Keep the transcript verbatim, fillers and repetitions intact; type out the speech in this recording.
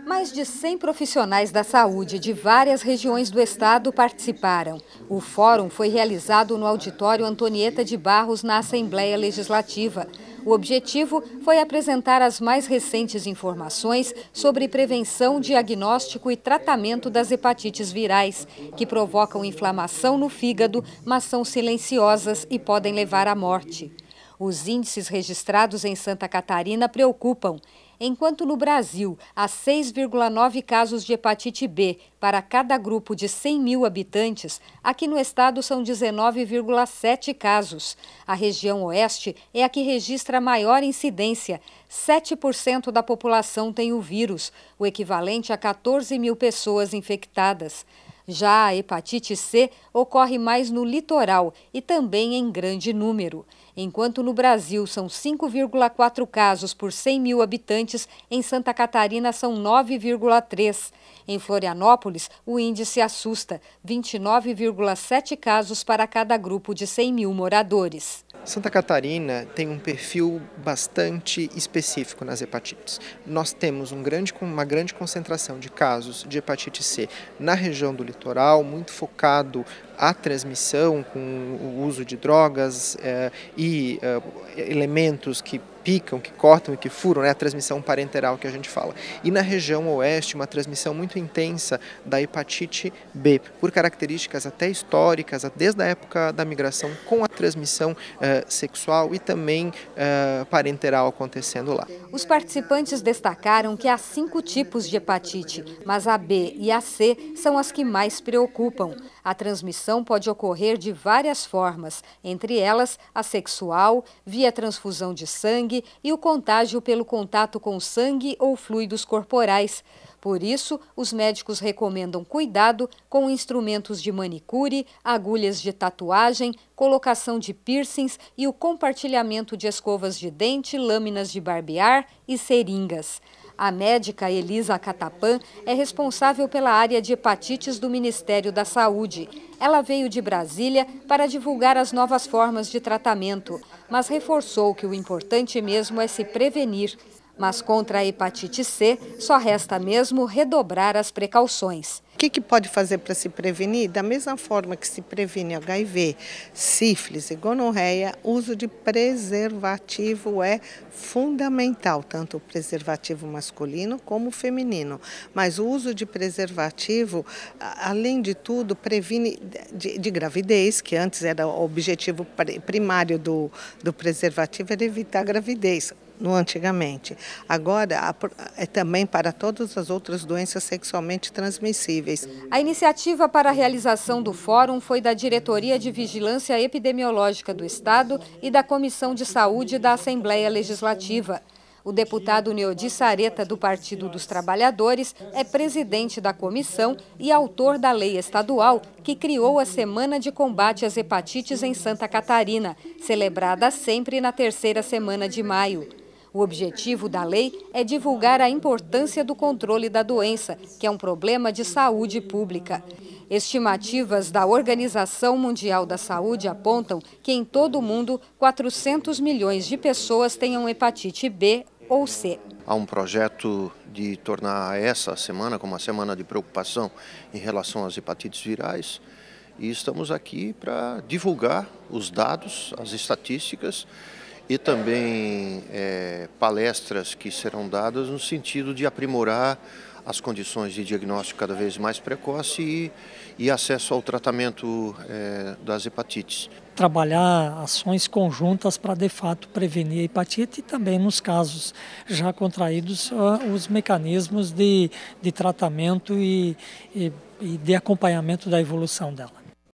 Mais de cem profissionais da saúde de várias regiões do estado participaram. O fórum foi realizado no auditório Antonieta de Barros, na Assembleia Legislativa. O objetivo foi apresentar as mais recentes informações sobre prevenção, diagnóstico e tratamento das hepatites virais, que provocam inflamação no fígado, mas são silenciosas e podem levar à morte. Os índices registrados em Santa Catarina preocupam. Enquanto no Brasil há seis vírgula nove casos de hepatite B para cada grupo de cem mil habitantes, aqui no estado são dezenove vírgula sete casos. A região oeste é a que registra a maior incidência. sete por cento da população tem o vírus, o equivalente a quatorze mil pessoas infectadas. Já a hepatite C ocorre mais no litoral e também em grande número. Enquanto no Brasil são cinco vírgula quatro casos por cem mil habitantes, em Santa Catarina são nove vírgula três. Em Florianópolis, o índice assusta, vinte e nove vírgula sete casos para cada grupo de cem mil moradores. Santa Catarina tem um perfil bastante específico nas hepatites. Nós temos um grande, uma grande concentração de casos de hepatite C na região do litoral, muito focado à transmissão com o uso de drogas eh, e eh, elementos que picam, que cortam e que furam, né, a transmissão parenteral que a gente fala. E na região oeste, uma transmissão muito intensa da hepatite B, por características até históricas, desde a época da migração, com a transmissão eh, sexual e também eh, parenteral acontecendo lá. Os participantes destacaram que há cinco tipos de hepatite, mas a B e a C são as que mais preocupam. A transmissão pode ocorrer de várias formas, entre elas a sexual, via transfusão de sangue e o contágio pelo contato com sangue ou fluidos corporais. Por isso, os médicos recomendam cuidado com instrumentos de manicure, agulhas de tatuagem, colocação de piercings e o compartilhamento de escovas de dente, lâminas de barbear e seringas. A médica Elisa Catapan é responsável pela área de hepatites do Ministério da Saúde. Ela veio de Brasília para divulgar as novas formas de tratamento, mas reforçou que o importante mesmo é se prevenir. Mas contra a hepatite C, só resta mesmo redobrar as precauções. O que, que pode fazer para se prevenir? Da mesma forma que se previne H I V, sífilis e gonorreia, uso de preservativo é fundamental, tanto o preservativo masculino como o feminino. Mas o uso de preservativo, além de tudo, previne de, de gravidez, que antes era o objetivo primário do, do preservativo, era evitar a gravidez. No antigamente. Agora, é também para todas as outras doenças sexualmente transmissíveis. A iniciativa para a realização do fórum foi da Diretoria de Vigilância Epidemiológica do Estado e da Comissão de Saúde da Assembleia Legislativa. O deputado Neodi Sareta, do Partido dos Trabalhadores, é presidente da comissão e autor da lei estadual que criou a Semana de Combate às Hepatites em Santa Catarina, celebrada sempre na terceira semana de maio. O objetivo da lei é divulgar a importância do controle da doença, que é um problema de saúde pública. Estimativas da Organização Mundial da Saúde apontam que em todo o mundo quatrocentos milhões de pessoas tenham hepatite B ou C. Há um projeto de tornar essa semana como uma semana de preocupação em relação às hepatites virais e estamos aqui para divulgar os dados, as estatísticas e também é, palestras que serão dadas no sentido de aprimorar as condições de diagnóstico cada vez mais precoce e, e acesso ao tratamento é, das hepatites. Trabalhar ações conjuntas para, de fato, prevenir a hepatite e também, nos casos já contraídos, os mecanismos de, de tratamento e, e, e de acompanhamento da evolução dela.